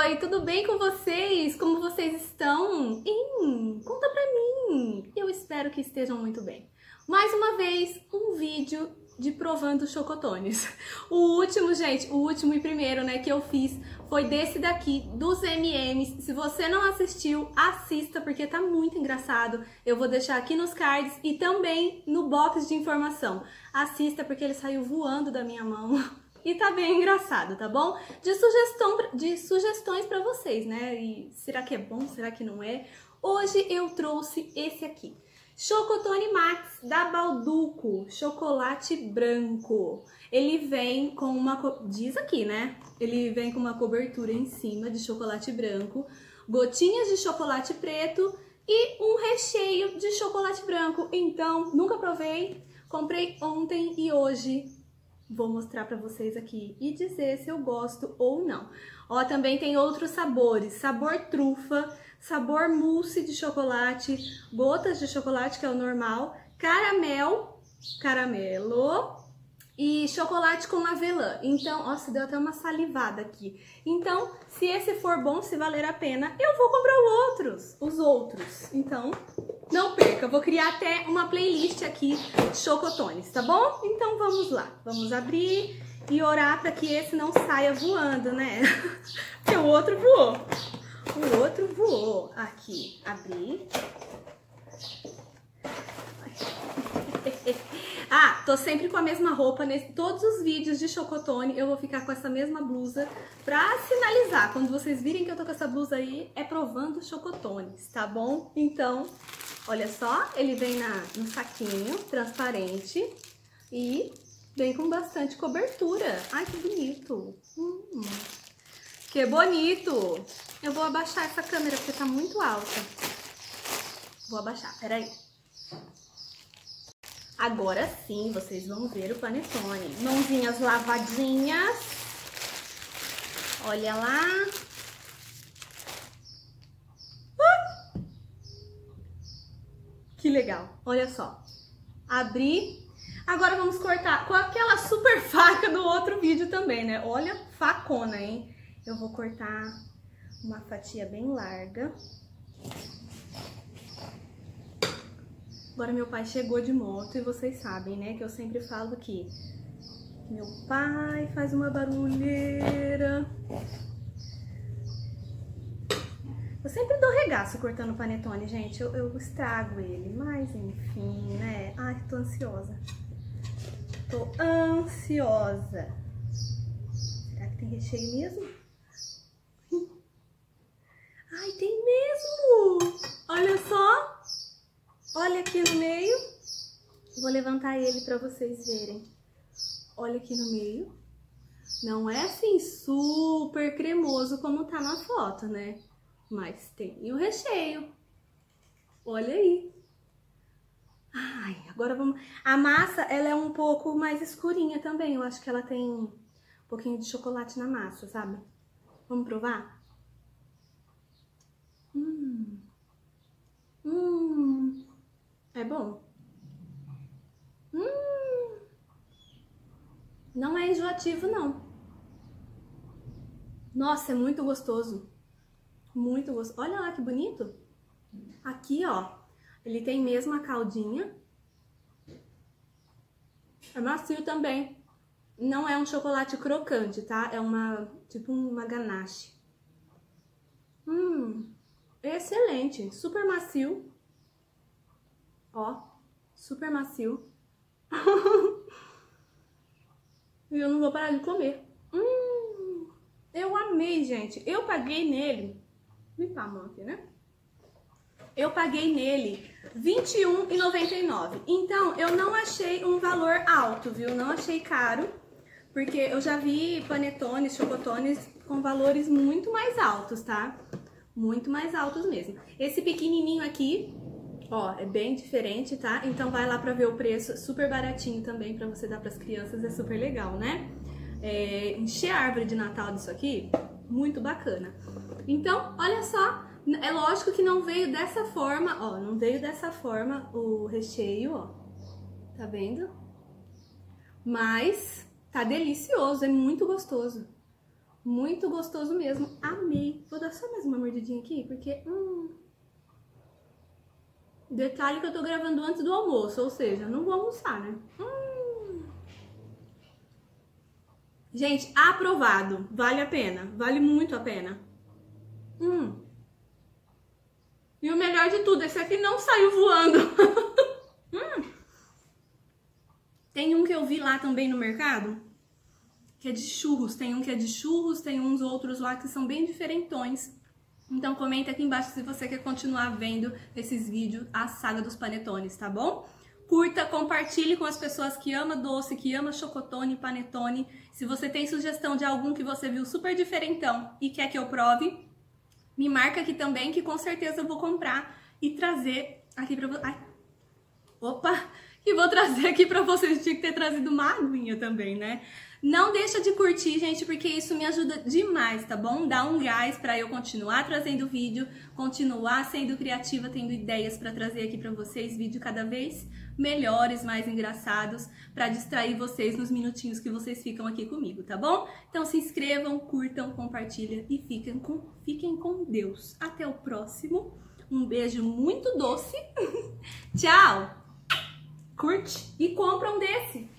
Oi, tudo bem com vocês? Como vocês estão? Conta pra mim! Eu espero que estejam muito bem. Mais uma vez, um vídeo de provando chocotones. O último, gente, o último e primeiro, né, que eu fiz foi desse daqui, dos M&M's. Se você não assistiu, assista, porque tá muito engraçado. Eu vou deixar aqui nos cards e também no box de informação. Assista, porque ele saiu voando da minha mão. E tá bem engraçado, tá bom? De sugestões pra vocês, né? E será que é bom? Será que não é? Hoje eu trouxe esse aqui. Chocotone Max da Bauducco, chocolate branco. Ele vem com uma... diz aqui, né? Ele vem com uma cobertura em cima de chocolate branco, gotinhas de chocolate preto e um recheio de chocolate branco. Então, nunca provei, comprei ontem e hoje vou mostrar pra vocês aqui e dizer se eu gosto ou não. Ó, também tem outros sabores, sabor trufa, sabor mousse de chocolate, gotas de chocolate, que é o normal, caramelo e chocolate com avelã. Então, ó, se deu até uma salivada aqui. Então, se esse for bom, se valer a pena, eu vou comprar os outros. Então, não perca, eu vou criar até uma playlist aqui de chocotones, tá bom? Então vamos lá, vamos abrir e orar para que esse não saia voando, né? Porque o outro voou. O outro voou. Aqui, abri. Ah, tô sempre com a mesma roupa, todos os vídeos de chocotone eu vou ficar com essa mesma blusa pra sinalizar. Quando vocês virem que eu tô com essa blusa aí, é provando chocotones, tá bom? Então, olha só, ele vem no saquinho transparente e vem com bastante cobertura. Ai, que bonito! Que bonito! Eu vou abaixar essa câmera porque tá muito alta. Vou abaixar, peraí. Agora sim, vocês vão ver o panetone. Mãozinhas lavadinhas. Olha lá. Que legal. Olha só. Abri. Agora vamos cortar com aquela super faca do outro vídeo também, né? Olha, facona, hein? Eu vou cortar uma fatia bem larga. Agora meu pai chegou de moto e vocês sabem, né, que eu sempre falo que meu pai faz uma barulheira. Eu sempre dou regaço cortando panetone, gente, eu estrago ele, mas enfim, né? Ai, tô ansiosa. Tô ansiosa. Será que tem recheio mesmo? Ai, tem mesmo! Olha só! Olha aqui no meio, vou levantar ele para vocês verem. Olha aqui no meio, não é assim super cremoso como tá na foto, né? Mas tem o recheio, olha aí. Ai, agora vamos... A massa, ela é um pouco mais escurinha também, eu acho que ela tem um pouquinho de chocolate na massa, sabe? Vamos provar? É bom. Não é enjoativo, não. Nossa, é muito gostoso. Muito gostoso. Olha lá que bonito. Aqui, ó, ele tem mesmo a caldinha. É macio também. Não é um chocolate crocante, tá? É tipo uma ganache. Excelente. Super macio. Ó, super macio. E eu não vou parar de comer. Eu amei, gente. Eu paguei nele... Limpar a mão aqui, né? Eu paguei nele R$21,99. Então, eu não achei um valor alto, viu? Não achei caro. Porque eu já vi panetones, chocotones com valores muito mais altos, tá? Muito mais altos mesmo. Esse pequenininho aqui... Ó, é bem diferente, tá? Então vai lá pra ver o preço, super baratinho também pra você dar pras crianças, é super legal, né? Encher a árvore de Natal disso aqui, muito bacana. Então, olha só, é lógico que não veio dessa forma, ó, não veio dessa forma o recheio, ó, tá vendo? Mas tá delicioso, é muito gostoso. Muito gostoso mesmo, amei. Vou dar só mais uma mordidinha aqui, porque... Detalhe que eu tô gravando antes do almoço, ou seja, não vou almoçar, né? Gente, aprovado. Vale a pena, vale muito a pena. E o melhor de tudo, esse aqui não saiu voando. Tem um que eu vi lá também no mercado, que é de churros. Tem um que é de churros, tem uns outros lá que são bem diferentões. Então comenta aqui embaixo se você quer continuar vendo esses vídeos, a saga dos panetones, tá bom? Curta, compartilhe com as pessoas que amam doce, que amam chocotone, panetone. Se você tem sugestão de algum que você viu super diferentão e quer que eu prove, me marca aqui também, que com certeza eu vou comprar e trazer aqui pra vocês. Opa! E vou trazer aqui pra vocês. Tinha que ter trazido uma aguinha também, né? Não deixa de curtir, gente, porque isso me ajuda demais, tá bom? Dá um gás pra eu continuar trazendo vídeo, continuar sendo criativa, tendo ideias pra trazer aqui pra vocês, vídeo cada vez melhores, mais engraçados, pra distrair vocês nos minutinhos que vocês ficam aqui comigo, tá bom? Então se inscrevam, curtam, compartilhem e fiquem com Deus. Até o próximo. Um beijo muito doce. Tchau! Curte e compra um desse!